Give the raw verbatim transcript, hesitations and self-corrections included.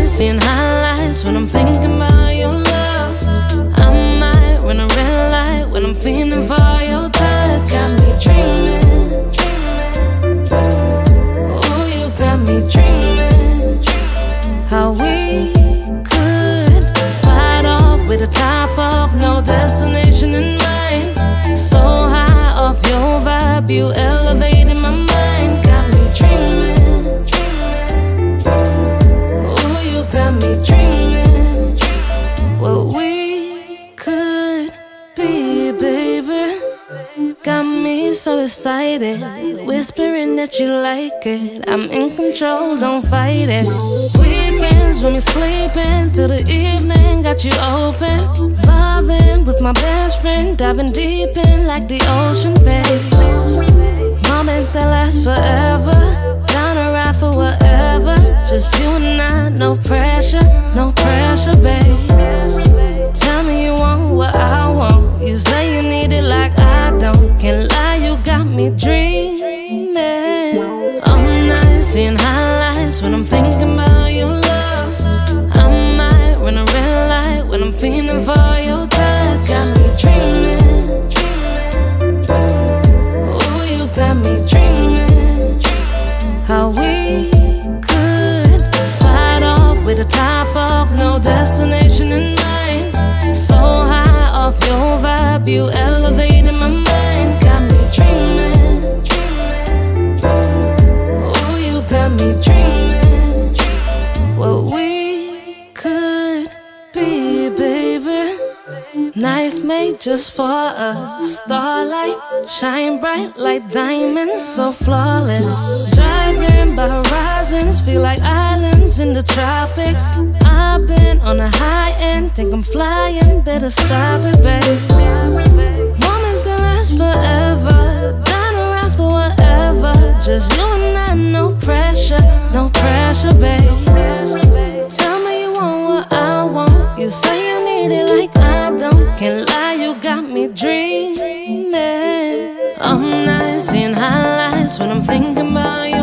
seeing highlights when I'm thinking about your love. I might run a red light when I'm feeling for your touch. Got me dreaming, oh, you got me dreaming how we could fight off with a top off, no destination in mind. So high off your vibe, you elevated my mind. Got me dreaming, oh, you got me dreaming what we could be, baby. Got me so excited, whispering that you like it. I'm in control, don't fight it. Weekends when we sleeping till the evening, got you open, vibing with my best friend, diving deep in like the ocean, babe. Moments that last forever, down to ride for whatever. Just you and I, no pressure, no pressure, babe. Tell me you want what I want, you say you need it like I don't. Can't lie, you got me dreaming all night, seeing highlights when I'm thinking about your love. I might run a red light when I'm feeling for your touch. Got me dreaming, oh, you got me dreaming how we could fight off with a top off, no destination in mind. So high off your vibe, you elevated my mind. Got me dreaming, oh, you got me dreaming what we could be, baby. Nights made just for us, starlight shine bright like diamonds, so flawless. Driving by horizons, feel like islands in the tropics. I've been on a high end, think I'm flying, better stop it, babe. Moments that last forever, down around for whatever. Just you and I, no pressure, no pressure, babe. Tell me you want what I want, you say you need it like I don't. Can't lie, you got me dreaming. I'm not seeing highlights when I'm thinking about you.